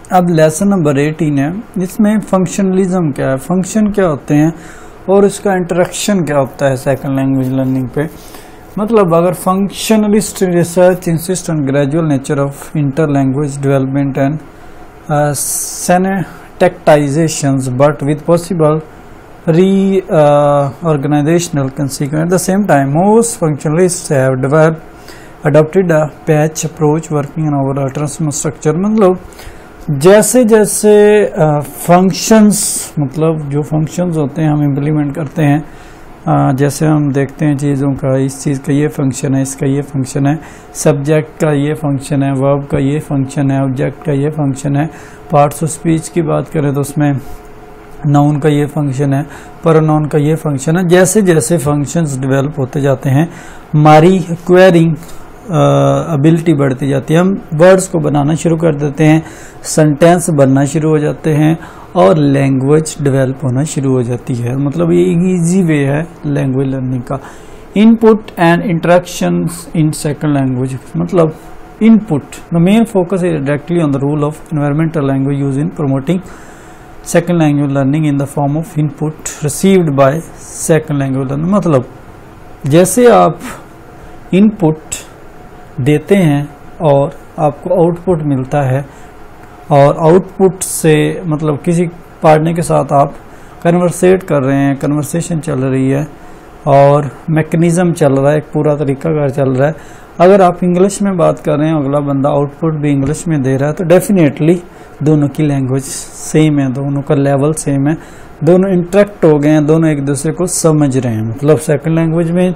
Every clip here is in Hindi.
अब लेसन नंबर 18 है, इसमें फंक्शनलिज्म क्या है, फंक्शन क्या होते हैं और इसका इंटरेक्शन क्या होता है सेकंड लैंग्वेज लर्निंग पे। मतलब अगर functionalist research insist on gradual nature of inter language development and syntaxizations but with possible reorganizational consequence. At the same time, most functionalists have adopted a patch approach working on overall transformer structure. मतलब जैसे जैसे फंक्शंस मतलब जो फंक्शंस होते हैं हम इम्प्लीमेंट करते हैं, जैसे हम देखते हैं चीज़ों का, इस चीज़ का ये फंक्शन है, इसका ये फंक्शन है, सब्जेक्ट का ये फंक्शन है, वर्ब का ये फंक्शन है, ऑब्जेक्ट का ये फंक्शन है, पार्ट्स ऑफ स्पीच की बात करें तो उसमें नाउन का ये फंक्शन है, प्रोनाउन का ये फंक्शन है। जैसे जैसे फंक्शंस डेवलप होते जाते हैं हमारी क्वेरिंग एबिलिटी बढ़ती जाती है, हम वर्ड्स को बनाना शुरू कर देते हैं, सेंटेंस बनना शुरू हो जाते हैं और लैंग्वेज डेवलप होना शुरू हो जाती है। मतलब ये एक ईजी वे है लैंग्वेज लर्निंग का। Input and interactions in second language, मतलब input, the main focus is directly on the rule of environmental language use in promoting second language learning in the form of input received by second language learning. मतलब जैसे आप इनपुट देते हैं और आपको आउटपुट मिलता है और आउटपुट से मतलब किसी पार्टनर के साथ आप कन्वर्सेट कर रहे हैं, कन्वर्सेशन चल रही है और मैकेनिज्म चल रहा है, एक पूरा तरीकाकार चल रहा है। अगर आप इंग्लिश में बात कर रहे हैं, अगला बंदा आउटपुट भी इंग्लिश में दे रहा है, तो डेफिनेटली दोनों की लैंग्वेज सेम है, दोनों का लेवल सेम है, दोनों इंटरेक्ट हो गए हैं, दोनों एक दूसरे को समझ रहे हैं। मतलब सेकंड लैंग्वेज में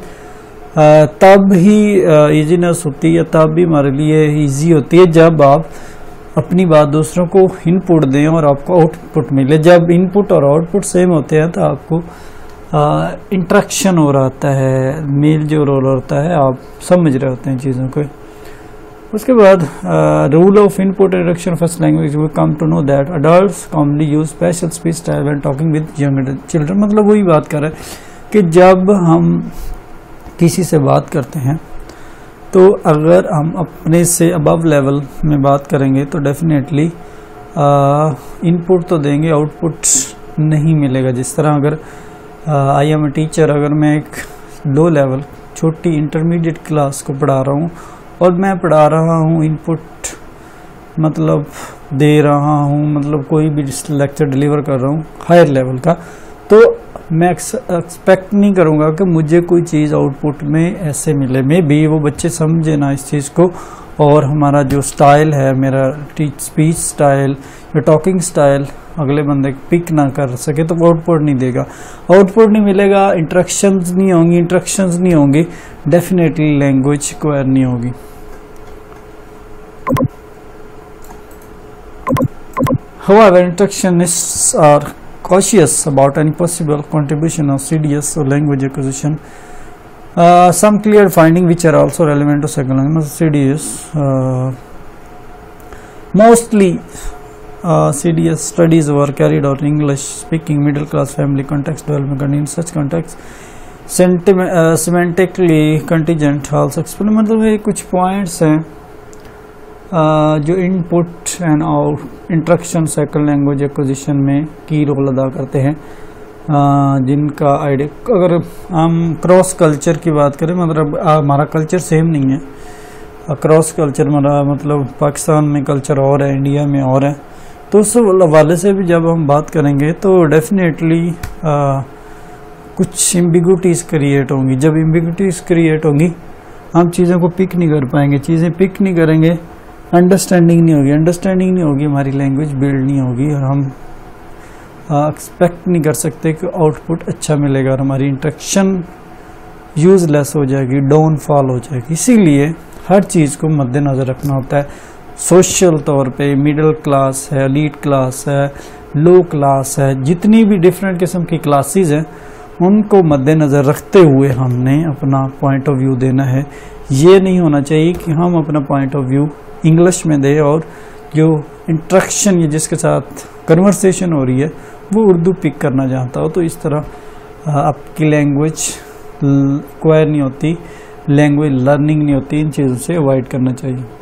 तब ही इजीनेस होती है, तब भी हमारे लिए इजी होती है जब आप अपनी बात दूसरों को इनपुट दें और आपको आउटपुट मिले। जब इनपुट और आउटपुट सेम होते हैं तो आपको इंटरेक्शन हो रहा होता है, मेल जो रोल होता है, आप समझ रहे होते हैं चीज़ों को। उसके बाद rule of input interaction first language, we come to know that adults commonly use special speech style when talking with younger children. मतलब वही बात कर रहे हैं कि जब हम किसी से बात करते हैं तो अगर हम अपने से अबव लेवल में बात करेंगे तो डेफिनेटली इनपुट तो देंगे, आउटपुट नहीं मिलेगा। जिस तरह अगर आई एम ए टीचर, अगर मैं एक लो लेवल छोटी इंटरमीडिएट क्लास को पढ़ा रहा हूँ और मैं पढ़ा रहा हूँ, इनपुट मतलब दे रहा हूँ, मतलब कोई भी लेक्चर डिलीवर कर रहा हूँ हायर लेवल का, तो मैं एक्सपेक्ट नहीं करूँगा कि मुझे कोई चीज़ आउटपुट में ऐसे मिले। मे बी वो बच्चे समझे ना इस चीज़ को और हमारा जो स्टाइल है, मेरा स्पीच स्टाइल या टॉकिंग स्टाइल अगले बंदे पिक ना कर सके तो आउटपुट नहीं देगा, आउटपुट नहीं मिलेगा, इंटरेक्शंस नहीं होंगी, डेफिनेटली लैंग्वेज एक्वायर नहीं होगी। However, interactionists are cautious about any possible contribution of CDS or language acquisition. Some clear findings which are also relevant to second language CDS. Mostly CDS studies were carried out in English speaking middle class family context development, and in such context semantically contingent also explain। मतलब ये कुछ पॉइंट्स हैं जो input and out interaction second language acquisition में की रोल अदा करते हैं, जिनका आइडिया अगर हम क्रॉस कल्चर की बात करें, मतलब हमारा कल्चर सेम नहीं है, क्रॉस कल्चर हमारा मतलब पाकिस्तान में कल्चर और है, इंडिया में और है, तो उस हवाले से भी जब हम बात करेंगे तो डेफिनेटली कुछ एम्बिग्विटीज़ क्रिएट होंगी। जब एम्बिग्विटीज़ क्रिएट होंगी हम चीज़ों को पिक नहीं कर पाएंगे, चीज़ें पिक नहीं करेंगे, अंडरस्टैंडिंग नहीं होगी, हमारी लैंग्वेज बिल्ड नहीं होगी और हम एक्सपेक्ट नहीं कर सकते कि आउटपुट अच्छा मिलेगा और हमारी इंटरेक्शन यूजलेस हो जाएगी, डाउनफॉल हो जाएगी। इसीलिए हर चीज़ को मद्देनज़र रखना होता है। सोशल तौर पे मिडिल क्लास है, एलीट क्लास है, लो क्लास है, जितनी भी डिफरेंट किस्म की क्लासेस हैं उनको मद्देनज़र रखते हुए हमने अपना पॉइंट ऑफ व्यू देना है। ये नहीं होना चाहिए कि हम अपना पॉइंट ऑफ व्यू इंग्लिश में दें और जो इंटरेक्शन या जिसके साथ कन्वर्सेशन हो रही है वो उर्दू पिक करना चाहता हो, तो इस तरह आपकी लैंग्वेज एक्वायर नहीं होती, लैंग्वेज लर्निंग नहीं होती। इन चीज़ों से अवॉइड करना चाहिए।